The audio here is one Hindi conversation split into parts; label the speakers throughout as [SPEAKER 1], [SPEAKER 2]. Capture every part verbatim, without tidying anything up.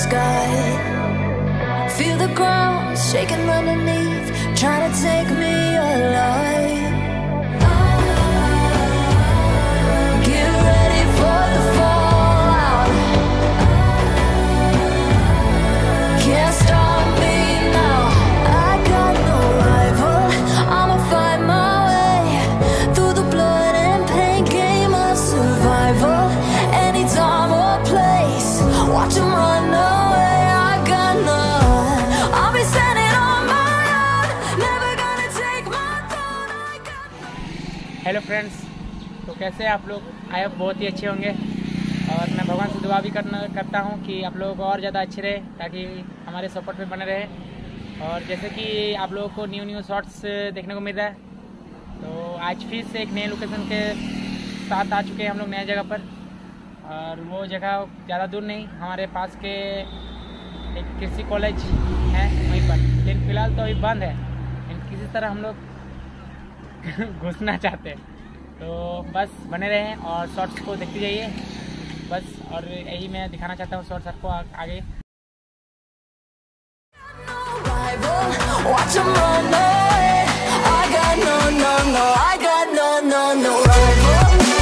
[SPEAKER 1] sky. Feel the ground shaking underneath, trying to take me alive. Get ready for the fallout. Can't stop me now. I got no rival. I'ma find my way through the blood and pain, game of survival. Any time or place, watch 'em run away. I got none. I'll be standing on my own, never gonna take my throne. I got none.
[SPEAKER 2] Hello friends, तो कैसे हैं आप लोग? आई होप बहुत ही अच्छे होंगे। और मैं भगवान से दुआ भी करना करता हूँ कि आप लोग और ज़्यादा अच्छे रहे, ताकि हमारे सपोर्ट में बने रहे। और जैसे कि आप लोगों को न्यू न्यू शॉट्स देखने को मिल रहा है, तो आज फिर से एक नए लोकेशन के साथ आ चुके हैं हम लोग नए जगह पर। और वो जगह ज़्यादा दूर नहीं, हमारे पास के एक कृषि कॉलेज है वहीं पर, लेकिन फ़िलहाल तो अभी बंद है। लेकिन किसी तरह हम लोग घुसना चाहते हैं, तो बस बने रहें और शॉर्ट्स को देखते जाइए बस। और यही मैं दिखाना चाहता हूँ शॉर्ट्स आपको आगे।
[SPEAKER 1] Watch 'em run away. I got no, no, no. I got no, no, no rival.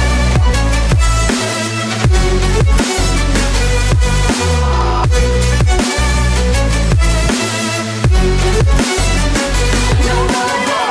[SPEAKER 1] No rival.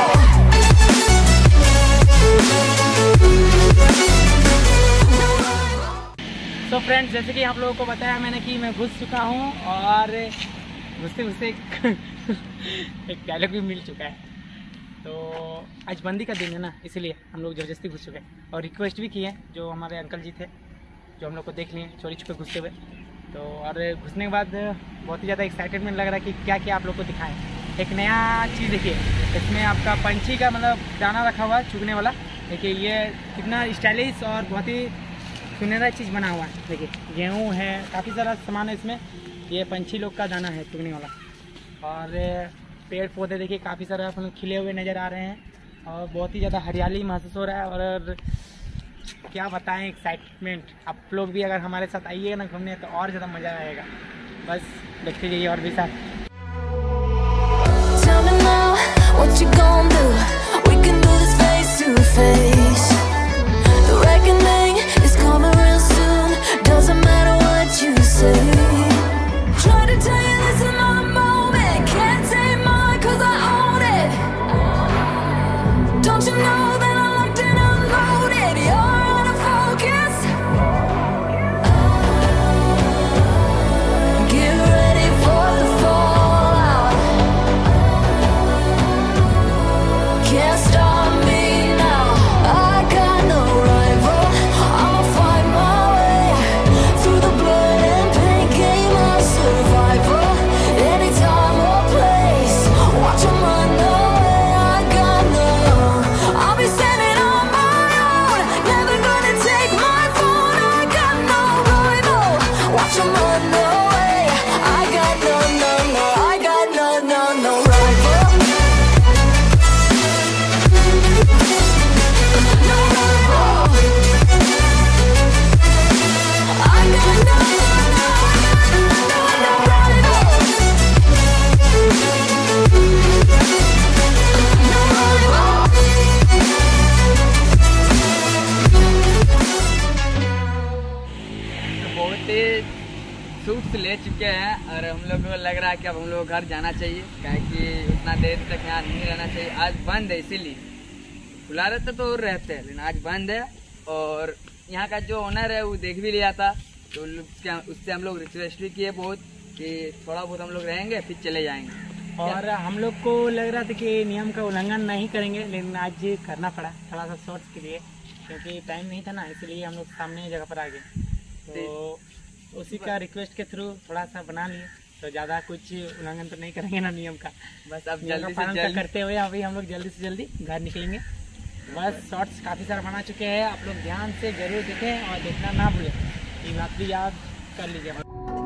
[SPEAKER 2] So friends, जैसे कि आप लोगों को बताया मैंने कि मैं घुस चुका हूँ, और घुसते घुसते एक डायलॉग भी मिल चुका है। तो आज बंदी का दिन है ना, इसीलिए हम लोग ज़बरदस्ती घुस चुके हैं। और रिक्वेस्ट भी किए जो हमारे अंकल जी थे, जो हम लोग को देख लिए चोरी छुपे घुसते हुए। तो और घुसने के बाद बहुत ही ज़्यादा एक्साइटेडमेंट लग रहा है कि क्या क्या आप लोग को दिखाएं। एक नया चीज़ देखिए, इसमें आपका पंछी का मतलब दाना रखा हुआ है चुगने वाला। देखिए ये कितना स्टाइलिश और बहुत ही सुनहरा चीज़ बना हुआ है। देखिए गेहूँ है, काफ़ी सारा सामान है इसमें। ये पंछी लोग का दाना है चुगने वाला। और पेड़ पौधे देखिए काफ़ी सारा मतलब खिले हुए नज़र आ रहे हैं, और बहुत ही ज़्यादा हरियाली महसूस हो रहा है। और क्या बताएं, एक्साइटमेंट। आप लोग भी अगर हमारे साथ आइएगा ना घूमने, तो और ज़्यादा मज़ा आएगा। बस देखते जाइए और भी साथ।
[SPEAKER 1] Tell me now, what you gonna do? We can do this face to face. The reckoning is coming real soon. Doesn't matter what you say. Try to tell you this is my moment. Can't take mine 'cause I own it. Don't you know that I'm locked and unloaded? You're out of focus. Get ready for the fallout. Can't stop me now. I got no rival. I'ma find my way through the blood and pain, game of survival. Any time or place, watch 'em run away. I got no. I'll be standing on my own, never gonna take my throne. I got no rival. Watch 'em run away. I got no, no, no. I got no, no, no rival. No rival. I got no, no, no, no, no rival. No rival.
[SPEAKER 3] बहुत ही सूट्स ले चुके हैं, और हम लोग को लग रहा है कि अब हम लोग घर जाना चाहिए, क्या कि उतना देर तक यहाँ नहीं रहना चाहिए। आज बंद है, इसीलिए खुला रहता तो और रहते हैं, लेकिन आज बंद है। और यहाँ का जो ओनर है वो देख भी लिया था, तो उसके- उससे हम लोग रिक्वेस्ट भी किए बहुत कि थोड़ा बहुत हम लोग रहेंगे फिर चले जाएंगे।
[SPEAKER 2] और हम लोग को लग रहा था कि नियम का उल्लंघन नहीं करेंगे, लेकिन आज करना पड़ा थोड़ा सा शॉर्ट्स के लिए, क्योंकि टाइम नहीं था ना, इसलिए हम लोग सामने जगह पर आ गए। तो उसी का रिक्वेस्ट के थ्रू थोड़ा सा बना लिए, तो ज़्यादा कुछ उल्लंघन तो नहीं करेंगे ना नियम का।
[SPEAKER 3] बस अब
[SPEAKER 2] नियम
[SPEAKER 3] जल्दी
[SPEAKER 2] का
[SPEAKER 3] से
[SPEAKER 2] पालन
[SPEAKER 3] जल्दी
[SPEAKER 2] करते हुए अभी हम लोग जल्दी से जल्दी घर निकलेंगे। बस शॉर्ट्स काफ़ी सारा बना चुके हैं, आप लोग ध्यान से जरूर देखें और देखना ना भूलें। ये बात भी याद कर लीजिए।